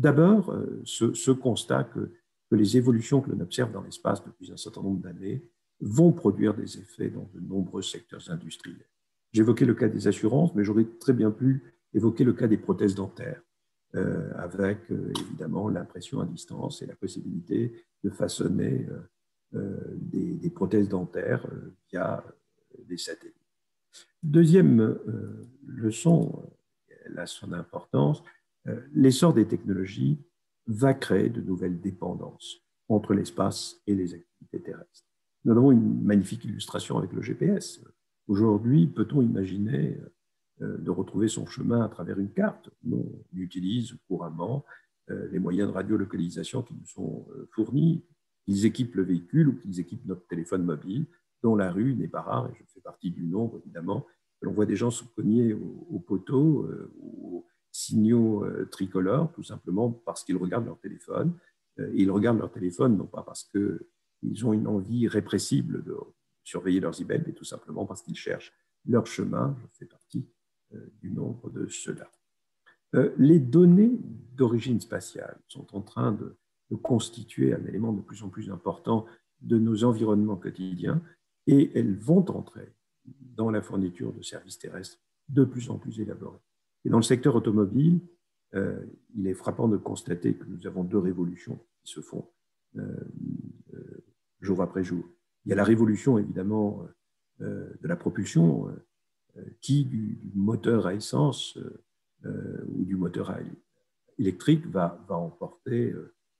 D'abord, ce constat que les évolutions que l'on observe dans l'espace depuis un certain nombre d'années vont produire des effets dans de nombreux secteurs industriels. J'évoquais le cas des assurances, mais j'aurais très bien pu évoquer le cas des prothèses dentaires, avec évidemment l'impression à distance et la possibilité de façonner des prothèses dentaires via des satellites. Deuxième leçon, elle a son importance, l'essor des technologies va créer de nouvelles dépendances entre l'espace et les activités terrestres. Nous avons une magnifique illustration avec le GPS. Aujourd'hui, peut-on imaginer de retrouver son chemin à travers une carte? Non, on utilise couramment les moyens de radiolocalisation qui nous sont fournis, qu'ils équipent le véhicule ou qu'ils équipent notre téléphone mobile. Dans la rue, il n'est pas rare, et je fais partie du nombre évidemment, que l'on voit des gens se cogner aux poteaux, aux signaux tricolores, tout simplement parce qu'ils regardent leur téléphone. Ils regardent leur téléphone non pas parce qu'ils ont une envie répressible de surveiller leurs emails, mais tout simplement parce qu'ils cherchent leur chemin. Je fais partie du nombre de ceux-là. Les données d'origine spatiale sont en train de constituer un élément de plus en plus important de nos environnements quotidiens et elles vont entrer dans la fourniture de services terrestres de plus en plus élaborés. Et dans le secteur automobile, il est frappant de constater que nous avons deux révolutions qui se font jour après jour. Il y a la révolution, évidemment, de la propulsion qui, du moteur à essence ou du moteur électrique, va emporter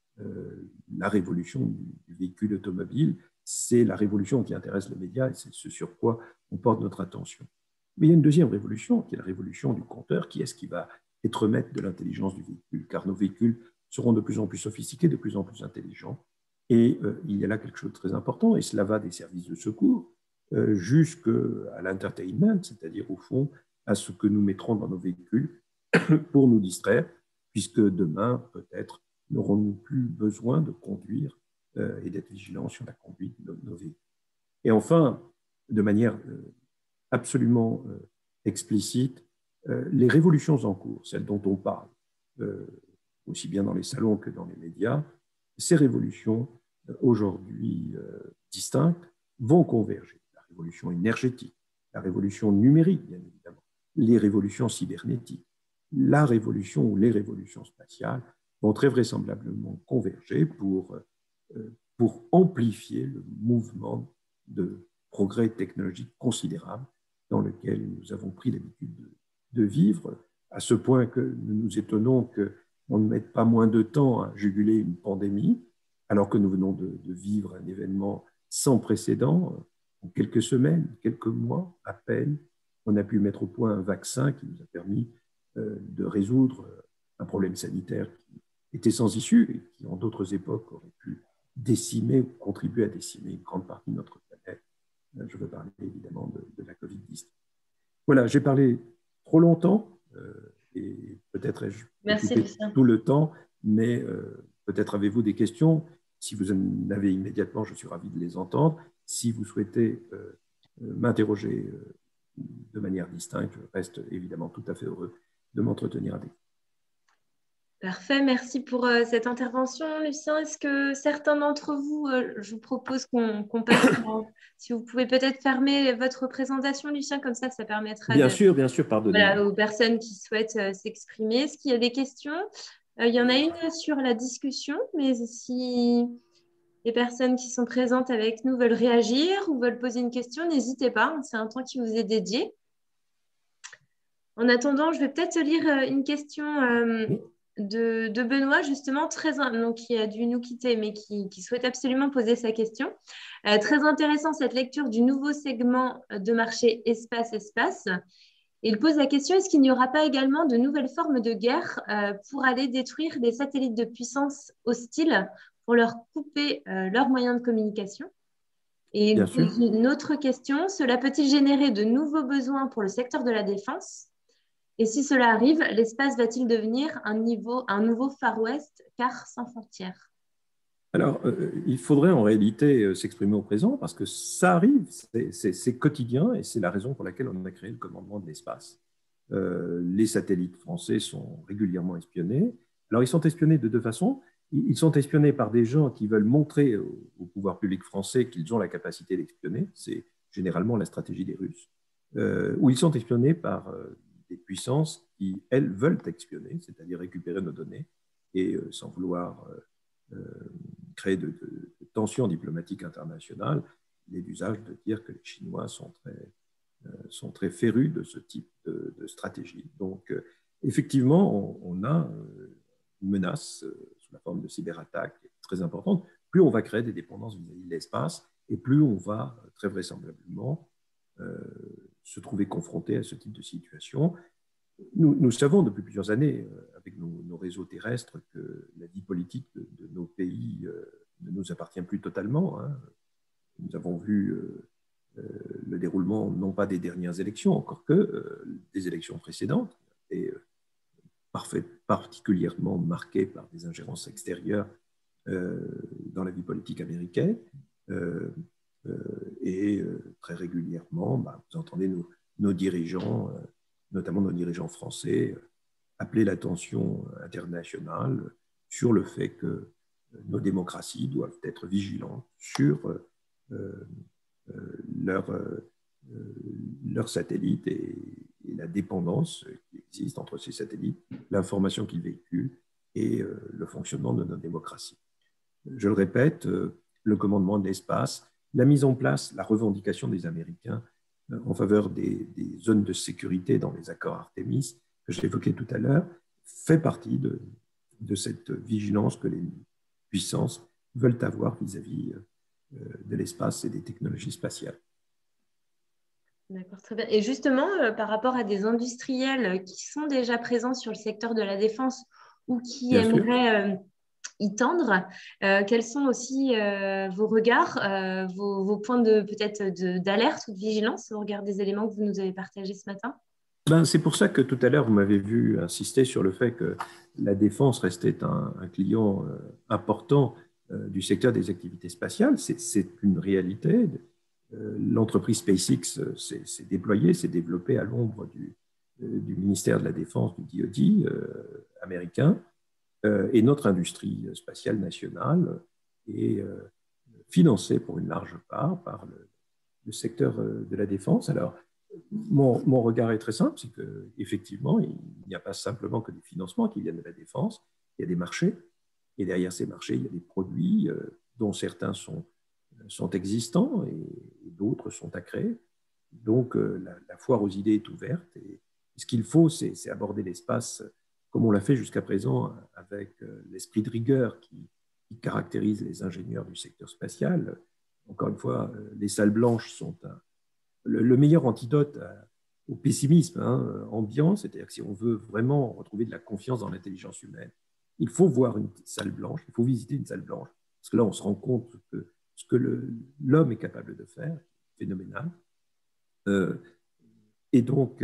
la révolution du véhicule automobile. C'est la révolution qui intéresse les médias et c'est ce sur quoi on porte notre attention. Mais il y a une deuxième révolution, qui est la révolution du compteur. Qui est-ce qui va être maître de l'intelligence du véhicule? Car nos véhicules seront de plus en plus sophistiqués, de plus en plus intelligents. Et il y a là quelque chose de très important, et cela va des services de secours jusqu'à l'entertainment, c'est-à-dire au fond à ce que nous mettrons dans nos véhicules pour nous distraire, puisque demain, peut-être, n'aurons-nous plus besoin de conduire et d'être vigilants sur la conduite de nos véhicules. Et enfin, de manière absolument explicite, les révolutions en cours, celles dont on parle, aussi bien dans les salons que dans les médias, ces révolutions aujourd'hui distinctes vont converger. La révolution énergétique, la révolution numérique, bien évidemment, les révolutions cybernétiques, la révolution ou les révolutions spatiales vont très vraisemblablement converger pour amplifier le mouvement de progrès technologique considérable dans lequel nous avons pris l'habitude de vivre, à ce point que nous nous étonnons qu'on ne mette pas moins de temps à juguler une pandémie, alors que nous venons de vivre un événement sans précédent. En quelques semaines, quelques mois à peine, on a pu mettre au point un vaccin qui nous a permis de résoudre un problème sanitaire qui était sans issue et qui, en d'autres époques, aurait pu décimer ou contribuer à décimer une grande partie de notre planète. Je veux parler évidemment de la Covid-19. Voilà, j'ai parlé trop longtemps et peut-être ai-je occupé tout le temps, mais peut-être avez-vous des questions. Si vous en avez immédiatement, je suis ravi de les entendre. Si vous souhaitez m'interroger de manière distincte, je reste évidemment tout à fait heureux de m'entretenir avec vous. Parfait, merci pour cette intervention, Lucien. Est-ce que certains d'entre vous, je vous propose qu'on passe, si vous pouvez peut-être fermer votre présentation, Lucien, comme ça permettra bien sûr, pardonnez-moi. Voilà, aux personnes qui souhaitent s'exprimer. Est-ce qu'il y a des questions? Il y en a une sur la discussion, mais si les personnes qui sont présentes avec nous veulent réagir ou veulent poser une question, n'hésitez pas, c'est un temps qui vous est dédié. En attendant, je vais peut-être lire une question de Benoît, justement, donc, qui a dû nous quitter, mais qui souhaite absolument poser sa question. Très intéressant, cette lecture du nouveau segment de marché espace-espace. Il pose la question, est-ce qu'il n'y aura pas également de nouvelles formes de guerre pour aller détruire des satellites de puissance hostile pour leur couper leurs moyens de communication? Et il pose une autre question, cela peut-il générer de nouveaux besoins pour le secteur de la défense? Et si cela arrive, l'espace va-t-il devenir un nouveau Far West, car sans frontières? Alors, il faudrait en réalité s'exprimer au présent parce que ça arrive, c'est quotidien et c'est la raison pour laquelle on a créé le commandement de l'espace. Les satellites français sont régulièrement espionnés. Alors, ils sont espionnés de deux façons. Ils sont espionnés par des gens qui veulent montrer au pouvoir public français qu'ils ont la capacité d'espionner. C'est généralement la stratégie des Russes. Ou ils sont espionnés par des puissances qui, elles, veulent espionner, c'est-à-dire récupérer nos données et sans vouloir créer de tensions diplomatiques internationales, il est d'usage de dire que les Chinois sont très férus de ce type de stratégie. Donc, effectivement, on a une menace sous la forme de cyberattaques très importante. Plus on va créer des dépendances vis-à-vis de l'espace, et plus on va très vraisemblablement se trouver confronté à ce type de situation. Nous savons depuis plusieurs années, avec nos réseaux terrestres, que la vie politique de nos pays ne nous appartient plus totalement. Hein. Nous avons vu le déroulement, non pas des dernières élections, encore que des élections précédentes, et particulièrement marquées par des ingérences extérieures dans la vie politique américaine. Et très régulièrement, vous entendez nos dirigeants, notamment nos dirigeants français, appeler l'attention internationale sur le fait que nos démocraties doivent être vigilantes sur leurs satellites et la dépendance qui existe entre ces satellites, l'information qu'ils véhiculent et le fonctionnement de nos démocraties. Je le répète, le commandement de l'espace, la mise en place, la revendication des Américains en faveur des zones de sécurité dans les accords Artemis, que j'évoquais tout à l'heure, fait partie de cette vigilance que les puissances veulent avoir vis-à-vis de l'espace et des technologies spatiales. D'accord, très bien. Et justement, par rapport à des industriels qui sont déjà présents sur le secteur de la défense ou qui Bien sûr. aimeraient y tendre, quels sont aussi vos regards, vos points peut-être d'alerte ou de vigilance au regard des éléments que vous nous avez partagés ce matin? C'est pour ça que tout à l'heure, vous m'avez vu insister sur le fait que la défense restait un client important du secteur des activités spatiales. C'est une réalité. L'entreprise SpaceX s'est déployée, s'est développée à l'ombre du ministère de la Défense, du DoD américain. Et notre industrie spatiale nationale est financée pour une large part par le secteur de la défense. Alors, mon regard est très simple, c'est qu'effectivement, il n'y a pas simplement que des financements qui viennent de la défense, il y a des marchés, et derrière ces marchés, il y a des produits dont certains sont existants et d'autres sont à créer. Donc, la foire aux idées est ouverte, et ce qu'il faut, c'est aborder l'espace comme on l'a fait jusqu'à présent avec l'esprit de rigueur qui caractérise les ingénieurs du secteur spatial. Encore une fois, les salles blanches sont le meilleur antidote au pessimisme ambiant, c'est-à-dire que si on veut vraiment retrouver de la confiance dans l'intelligence humaine, il faut voir une salle blanche, il faut visiter une salle blanche, parce que là, on se rend compte que ce que l'homme est capable de faire est phénoménal. Et donc,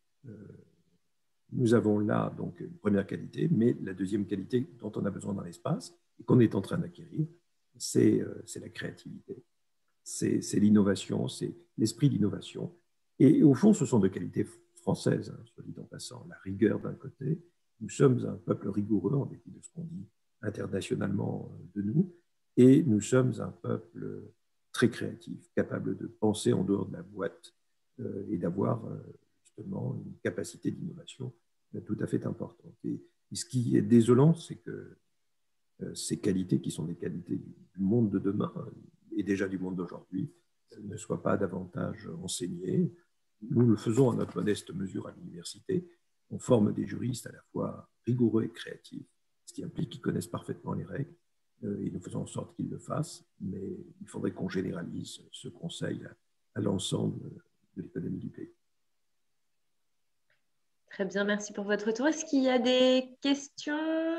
nous avons là donc une première qualité, mais la deuxième qualité dont on a besoin dans l'espace et qu'on est en train d'acquérir, c'est la créativité, c'est l'innovation, c'est l'esprit d'innovation. Et au fond, ce sont de qualités françaises, soit dit en passant. La rigueur d'un côté, nous sommes un peuple rigoureux en dépit de ce qu'on dit internationalement de nous, et nous sommes un peuple très créatif, capable de penser en dehors de la boîte et d'avoir justement une capacité d'innovation tout à fait importante. Et ce qui est désolant, c'est que ces qualités, qui sont des qualités du monde de demain et déjà du monde d'aujourd'hui, ne soient pas davantage enseignées. Nous le faisons à notre modeste mesure à l'université. On forme des juristes à la fois rigoureux et créatifs, ce qui implique qu'ils connaissent parfaitement les règles, et nous faisons en sorte qu'ils le fassent, mais il faudrait qu'on généralise ce conseil à l'ensemble de l'économie du pays. Très bien, merci pour votre retour. Est-ce qu'il y a des questions,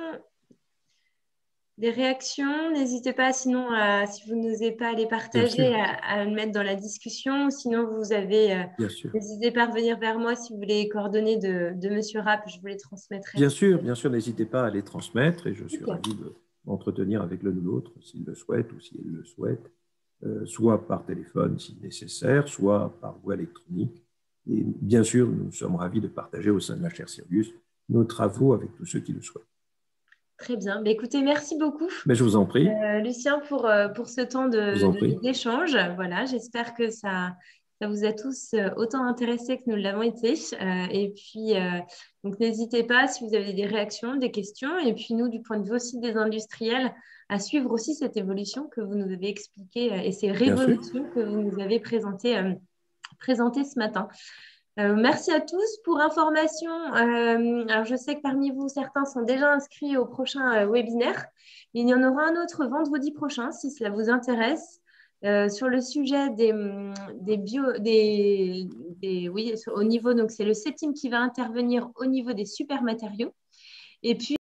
des réactions? N'hésitez pas, sinon, si vous n'osez pas les partager, à le mettre dans la discussion. Sinon, vous avez, n'hésitez pas à revenir vers moi si vous voulez les coordonnées de M. Rapp, je vous les transmettrai. Bien sûr, n'hésitez pas à les transmettre et je suis ravi d'entretenir avec l'un ou l'autre s'il le souhaite ou si elle le souhaite, soit par téléphone si nécessaire, soit par voie électronique. Et bien sûr, nous sommes ravis de partager au sein de la chaire Sirius nos travaux avec tous ceux qui le souhaitent. Très bien. Écoutez, merci beaucoup, Mais je vous en prie, Lucien, pour ce temps je vous en prie. d'échange. Voilà, j'espère que ça vous a tous autant intéressés que nous l'avons été. Et puis, donc, n'hésitez pas si vous avez des réactions, des questions. Et puis, nous, du point de vue aussi des industriels, à suivre aussi cette évolution que vous nous avez expliquée et ces Bien sûr. révolutions que vous nous avez présentées ce matin. Merci à tous pour information. Alors, je sais que parmi vous, certains sont déjà inscrits au prochain webinaire. Il y en aura un autre vendredi prochain, si cela vous intéresse, sur le sujet oui, au niveau, donc c'est le CETIM qui va intervenir au niveau des super matériaux. Et puis,